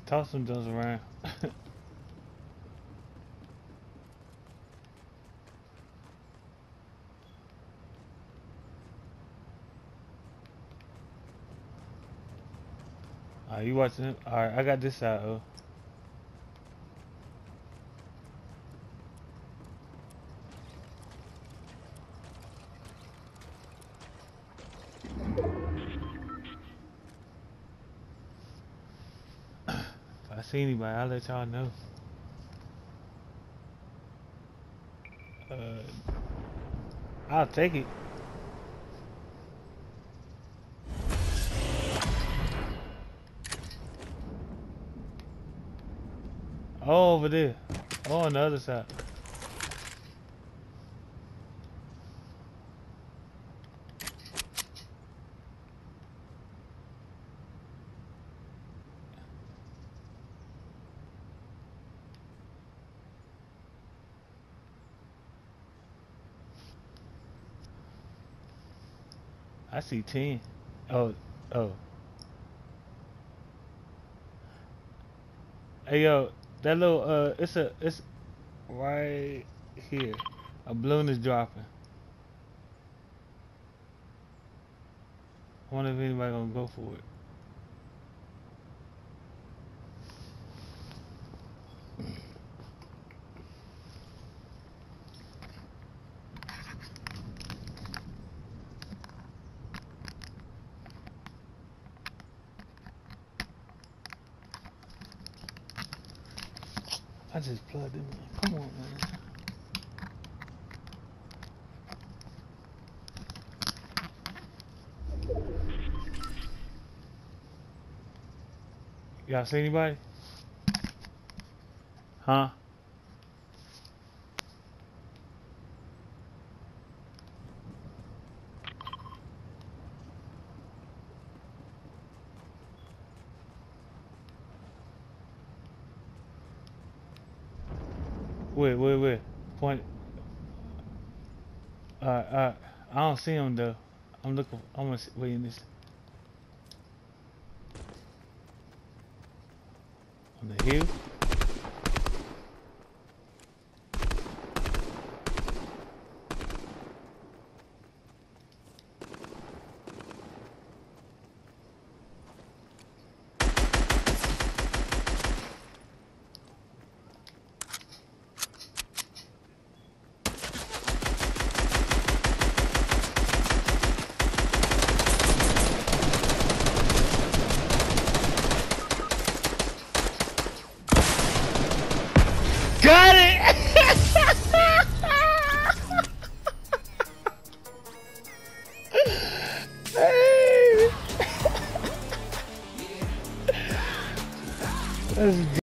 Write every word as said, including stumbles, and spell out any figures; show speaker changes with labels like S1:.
S1: Toss some guns around. Are you watching it? Alright, I got this side, oh. If I see anybody, I'll let y'all know. Uh, I'll take it. Oh, over there. Oh, on the other side. I see ten. Oh, oh. Hey, yo, that little, uh, it's a, it's right here. A balloon is dropping. I wonder if anybody gonna go for it. I just plugged it in. Come on, man. Y'all see anybody? Huh? Wait, wait, wait. Point. Alright, alright. I don't see him though. I'm looking. I'm gonna see, wait in this. On the hill. Got it! Hey! That's